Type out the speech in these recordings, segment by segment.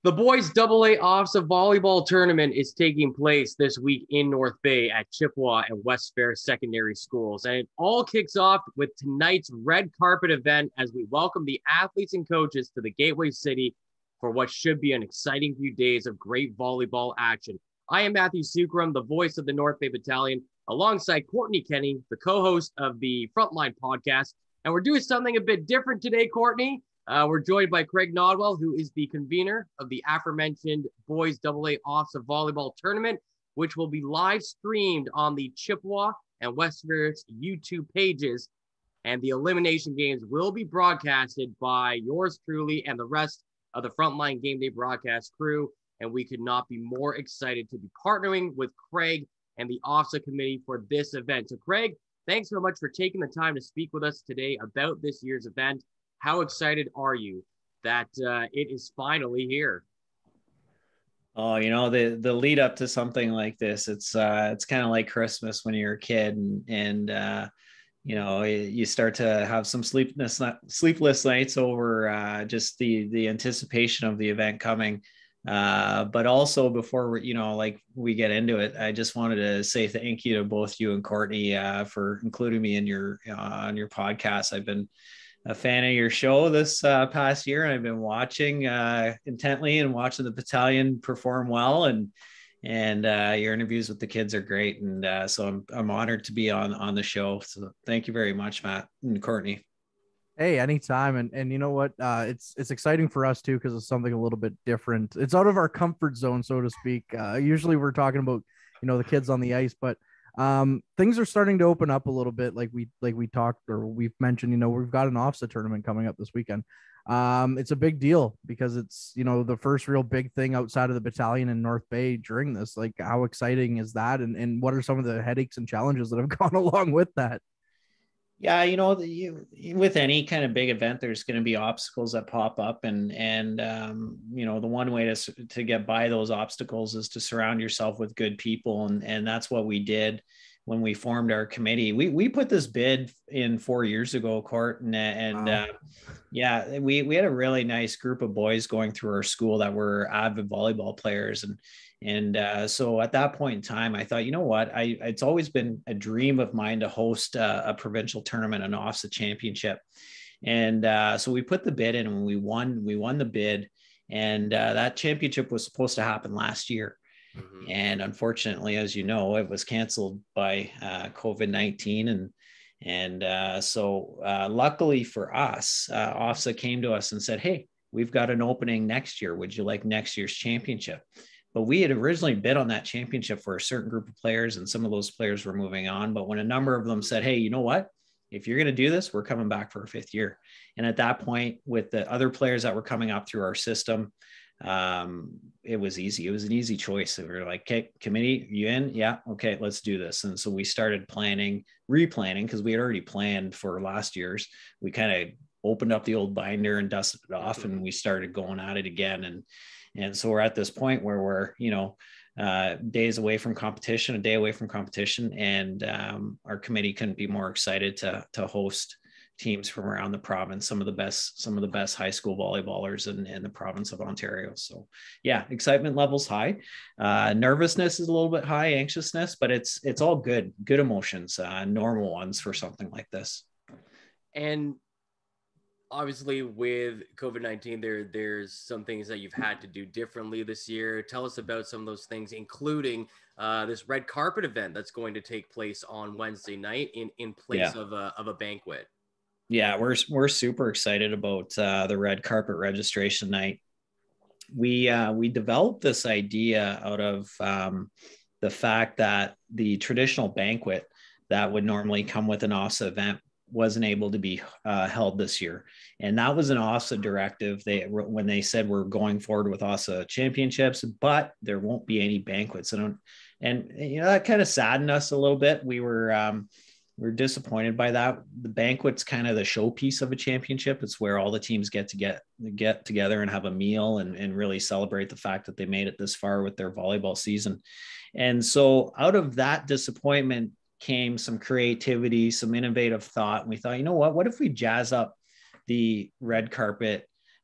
The boys AA OFSA volleyball tournament is taking place this week in North Bay at Chippewa and West Fair Secondary Schools. And it all kicks off with tonight's red carpet event as we welcome the athletes and coaches to the Gateway City for what should be an exciting few days of great volleyball action. I am Matthew Sukram, the voice of the North Bay Battalion, alongside Courtney Kenny, the co-host of the Frontline podcast. And we're doing something a bit different today, Courtney. We're joined by Craig Nodwell, who is the convener of the aforementioned Boys AA OFSA Volleyball Tournament, which will be live streamed on the Chippewa and West Fair's YouTube pages. And the elimination games will be broadcasted by yours truly and the rest of the Frontline Game Day broadcast crew. And we could not be more excited to be partnering with Craig and the OFSA committee for this event. So, Craig, thanks so much for taking the time to speak with us today about this year's event. How excited are you that it is finally here? Oh, the lead up to something like this, it's kind of like Christmas when you're a kid, and you start to have some sleepless nights over just the anticipation of the event coming. But also before we get into it, I just wanted to say thank you to both you and Courtney for including me in your on your podcast. I've been a fan of your show this past year, and I've been watching intently and watching the battalion perform well, and your interviews with the kids are great, and so I'm honored to be on the show. So thank you very much, Matt and Courtney. Hey, anytime. And you know what? It's exciting for us too, because it's something a little bit different. It's out of our comfort zone, so to speak. Usually we're talking about, the kids on the ice, but things are starting to open up a little bit. Like we talked, or we've mentioned, we've got an OFSA tournament coming up this weekend. It's a big deal because it's, the first real big thing outside of the battalion in North Bay during this. Like, how exciting is that? And what are some of the headaches and challenges that have gone along with that? Yeah, with any kind of big event, there's going to be obstacles that pop up, and the one way to get by those obstacles is to surround yourself with good people, and that's what we did when we formed our committee. We put this bid in 4 years ago, Court, and Wow. We had a really nice group of boys going through our school that were avid volleyball players, and so at that point in time, I thought, you know what, it's always been a dream of mine to host a provincial tournament, an OFSA championship. And so we put the bid in, and we won the bid. And that championship was supposed to happen last year. Mm-hmm. And unfortunately, as you know, it was canceled by COVID-19. So luckily for us, OFSA came to us and said, hey, we've got an opening next year. Would you like next year's championship? But we had originally bid on that championship for a certain group of players, and some of those players were moving on. But when a number of them said, hey, you know what? If you're going to do this, we're coming back for a fifth year. And at that point, with the other players that were coming up through our system, it was easy. It was an easy choice. We were like, okay, committee, you in? Yeah. Okay, let's do this. And so we started replanning, because we had already planned for last year's. We kind of opened up the old binder and dusted it off, and we started going at it again. And so we're at this point where we're, a day away from competition, and our committee couldn't be more excited to host teams from around the province, some of the best high school volleyballers in the province of Ontario. So yeah, excitement levels high, nervousness is a little bit high, anxiousness, but it's all good emotions, normal ones for something like this. And obviously with COVID-19, there's some things that you've had to do differently this year. Tell us about some of those things, including this red carpet event that's going to take place on Wednesday night in place of a banquet. Yeah, we're super excited about the red carpet registration night. We developed this idea out of the fact that the traditional banquet that would normally come with an OFSA event wasn't able to be held this year. And that was an OFSA directive. When they said we're going forward with OFSA championships, but there won't be any banquets. And that kind of saddened us a little bit. We're disappointed by that. The banquet's kind of the showpiece of a championship. It's where all the teams get together and have a meal and really celebrate the fact that they made it this far with their volleyball season. And so out of that disappointment came some creativity, some innovative thought. And we thought, you know what if we jazz up the red carpet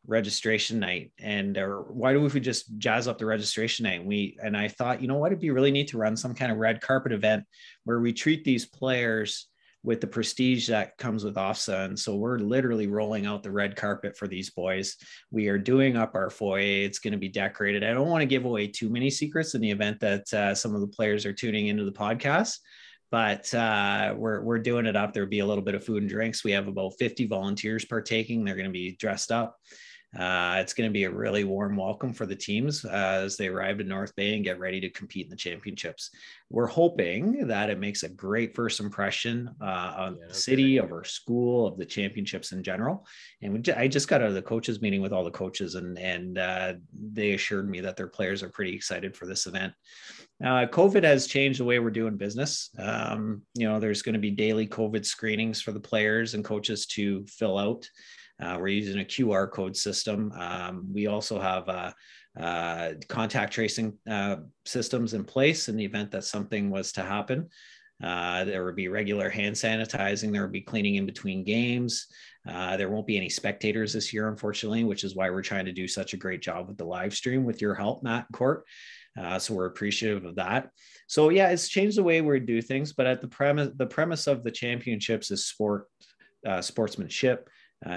registration night, and or why do we just jazz up the registration night? And I thought, you know what, it'd be really neat to run some kind of red carpet event where we treat these players with the prestige that comes with OFSA. And so we're literally rolling out the red carpet for these boys. We are doing up our foyer. It's going to be decorated. I don't want to give away too many secrets in the event that some of the players are tuning into the podcast, but we're doing it up. There'll be a little bit of food and drinks. We have about 50 volunteers partaking. They're going to be dressed up. It's going to be a really warm welcome for the teams as they arrive in North Bay and get ready to compete in the championships. We're hoping that it makes a great first impression on the city, of our school, of the championships in general. And I just got out of the coaches meeting with all the coaches, and they assured me that their players are pretty excited for this event. COVID has changed the way we're doing business. There's going to be daily COVID screenings for the players and coaches to fill out. We're using a QR code system. We also have contact tracing systems in place in the event that something was to happen. There would be regular hand sanitizing. There would be cleaning in between games. There won't be any spectators this year, unfortunately, which is why we're trying to do such a great job with the live stream with your help, Matt and Court. So we're appreciative of that. So yeah, it's changed the way we do things, but at the premise of the championships is sportsmanship,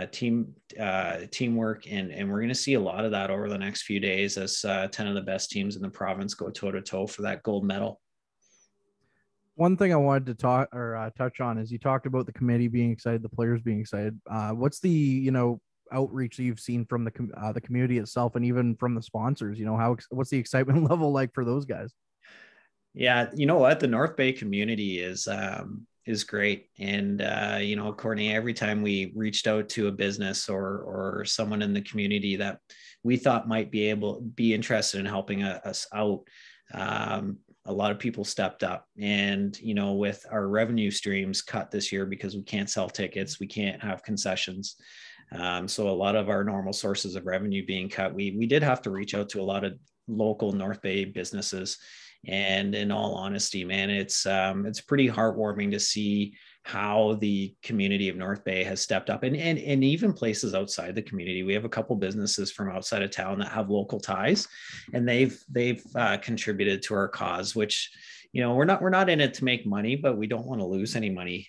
teamwork, and we're going to see a lot of that over the next few days as 10 of the best teams in the province go toe to toe for that gold medal. One thing I wanted to touch on is you talked about the committee being excited, the players being excited. What's the outreach that you've seen from the community itself, and even from the sponsors? What's the excitement level like for those guys? Yeah, you know what, the North Bay community is great. And, Courtney, every time we reached out to a business or someone in the community that we thought might be interested in helping us out, a lot of people stepped up. And, with our revenue streams cut this year because we can't sell tickets, we can't have concessions. So a lot of our normal sources of revenue being cut, we did have to reach out to a lot of local North Bay businesses. And in all honesty, man, it's pretty heartwarming to see how the community of North Bay has stepped up, and even places outside the community. We have a couple businesses from outside of town that have local ties, and they've contributed to our cause, which, we're not in it to make money, but we don't want to lose any money.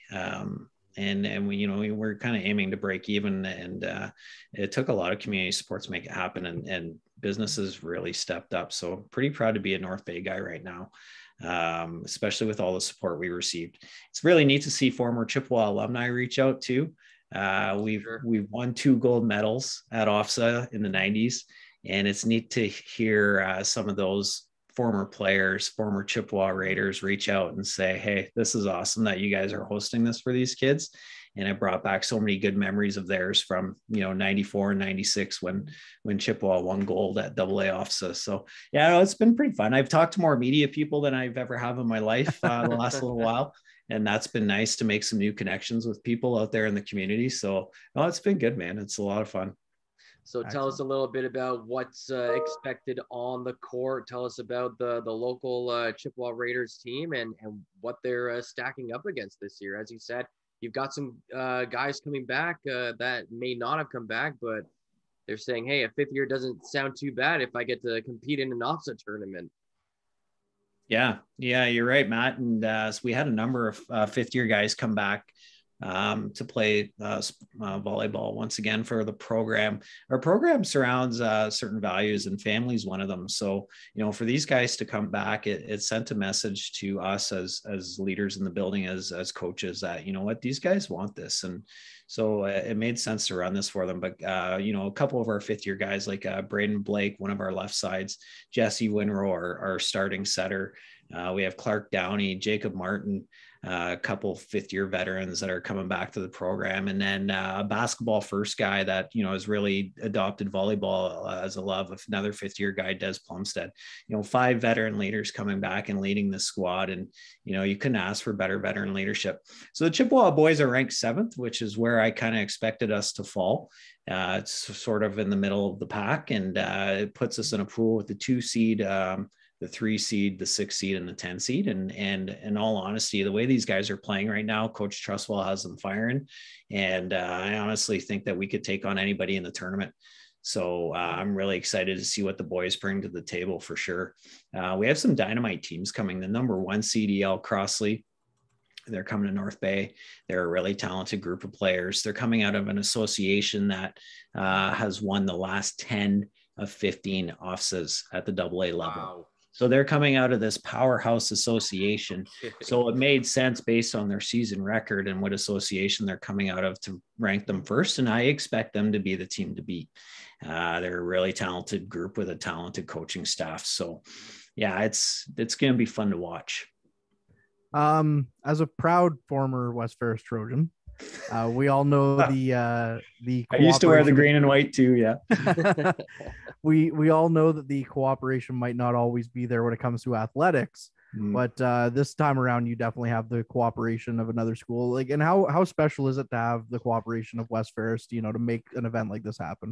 And we're kind of aiming to break even, and it took a lot of community support to make it happen, and businesses really stepped up. So pretty proud to be a North Bay guy right now, especially with all the support we received. It's really neat to see former Chippewa alumni reach out too. We've won 2 gold medals at OFSA in the 90s, and it's neat to hear some of those former players, former Chippewa Raiders reach out and say, hey, this is awesome that you guys are hosting this for these kids. And it brought back so many good memories of theirs from, 94 and 96 when Chippewa won gold at AA OFSA. So yeah, it's been pretty fun. I've talked to more media people than I've ever have in my life the last little while. And that's been nice to make some new connections with people out there in the community. So it's been good, man. It's a lot of fun. So tell us a little bit about what's expected on the court. Tell us about the local Chippewa Raiders team and what they're stacking up against this year. As you said, you've got some guys coming back that may not have come back, but they're saying, hey, a 5th year doesn't sound too bad if I get to compete in an OFSA tournament. Yeah, you're right, Matt. And so we had a number of 5th year guys come back to play volleyball once again for the program. Our program surrounds certain values, and family is one of them. So, for these guys to come back, it sent a message to us as leaders in the building, as coaches, that, these guys want this. And so it made sense to run this for them. But, a couple of our 5th year guys like Braden Blake, one of our left sides, Jesse Winrow, our starting setter. We have Clark Downey, Jacob Martin, a couple 5th year veterans that are coming back to the program. And then a basketball first guy that, has really adopted volleyball as a love, of another 5th year guy, Des Plumstead. 5 veteran leaders coming back and leading the squad. And, you couldn't ask for better veteran leadership. So the Chippewa boys are ranked 7th, which is where I kind of expected us to fall. It's sort of in the middle of the pack, and it puts us in a pool with the 2 seed, the 3 seed, the 6 seed, and the 10 seed. And in all honesty, the way these guys are playing right now, Coach Trustwell has them firing. And I honestly think that we could take on anybody in the tournament. So I'm really excited to see what the boys bring to the table for sure. We have some dynamite teams coming. The number 1 CDL Crossley, they're coming to North Bay. They're a really talented group of players. They're coming out of an association that has won the last 10 of 15 OFSAs at the AA level. Wow. So they're coming out of this powerhouse association. So it made sense based on their season record and what association they're coming out of to rank them first. And I expect them to be the team to beat. They're a really talented group with a talented coaching staff. So yeah, it's going to be fun to watch. As a proud former West Ferris Trojan, we all know the I used to wear the green and white too. Yeah. we all know that the cooperation might not always be there when it comes to athletics, but this time around, you definitely have the cooperation of another school. Like, and how special is it to have the cooperation of West Ferris, you know, to make an event like this happen?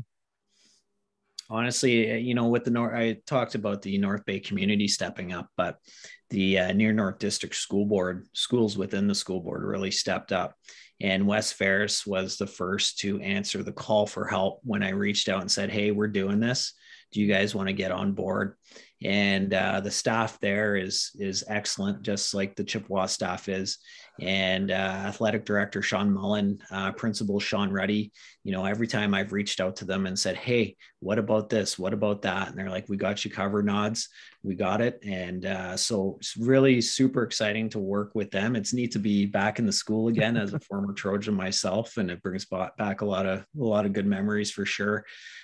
Honestly, you know, with the North, I talked about the North Bay community stepping up, but the Near North District School Board, schools within the school board really stepped up. And West Ferris was the first to answer the call for help when I reached out and said, hey, we're doing this. Do you guys want to get on board? And the staff there is excellent, just like the Chippewa staff is. And athletic director Sean Mullen, principal Sean Ruddy, you know, every time I've reached out to them and said, hey, what about this? What about that? And they're like, we got you covered, Nods. We got it. And so it's really super exciting to work with them. It's neat to be back in the school again as a former Trojan myself, and it brings back a lot of good memories for sure.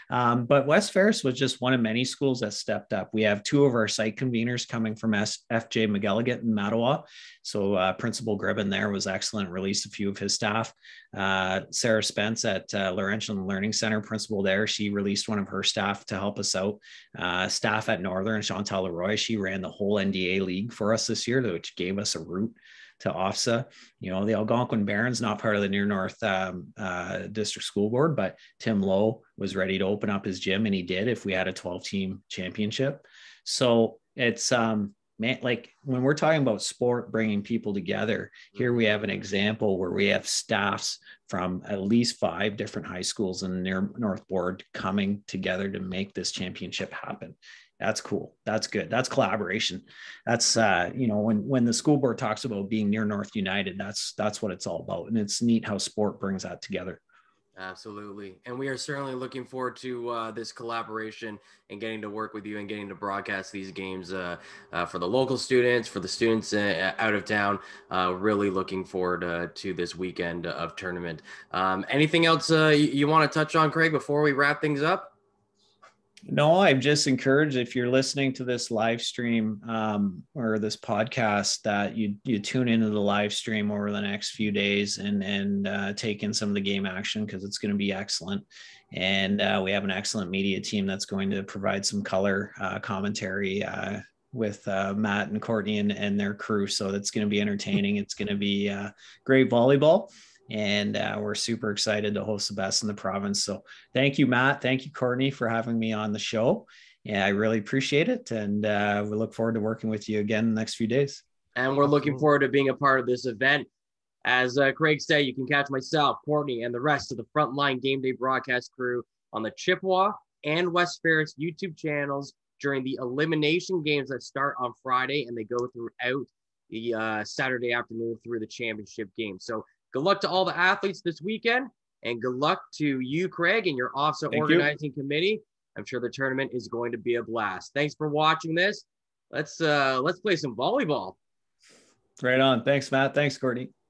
But West Ferris was just one of many schools that stepped up. We have 2 of our site conveners coming from FJ McElligott in Mattawa. So Principal Gribben there was excellent, released a few of his staff. Sarah Spence at Laurentian Learning Center, principal there, she released one of her staff to help us out. Staff at Northern, Chantal Leroy, she ran the whole NDA league for us this year, which gave us a route to OFSA. You know, the Algonquin Barons, not part of the Near North District School Board, but Tim Lowe was ready to open up his gym, and he did if we had a 12-team championship. So it's man, like when we're talking about sport bringing people together, here we have an example where we have staffs from at least 5 different high schools in the Near North Board coming together to make this championship happen. That's cool. That's good. That's collaboration. That's, you know, when the school board talks about being Near North United, that's what it's all about. And it's neat how sport brings that together. Absolutely. And we are certainly looking forward to this collaboration and getting to work with you and getting to broadcast these games for the local students, for the students out of town. Really looking forward to this weekend of tournament. Anything else you want to touch on, Craig, before we wrap things up? No, I'm just encouraged, if you're listening to this live stream or this podcast, that you tune into the live stream over the next few days and take in some of the game action, because it's going to be excellent. And we have an excellent media team that's going to provide some color commentary with Matt and Courtney and their crew. So that's going to be entertaining. It's going to be great volleyball. And we're super excited to host the best in the province. So thank you, Matt. Thank you, Courtney, for having me on the show. Yeah, I really appreciate it. And we look forward to working with you again in the next few days. And we're looking forward to being a part of this event. As Craig said, you can catch myself, Courtney, and the rest of the Frontline Game Day broadcast crew on the Chippewa and West Ferris YouTube channels during the elimination games that start on Friday, and they go throughout the Saturday afternoon through the championship game. So good luck to all the athletes this weekend, and good luck to you, Craig, and your OFSA organizing committee. I'm sure the tournament is going to be a blast. Thanks for watching this. Let's play some volleyball. Right on. Thanks, Matt. Thanks, Courtney.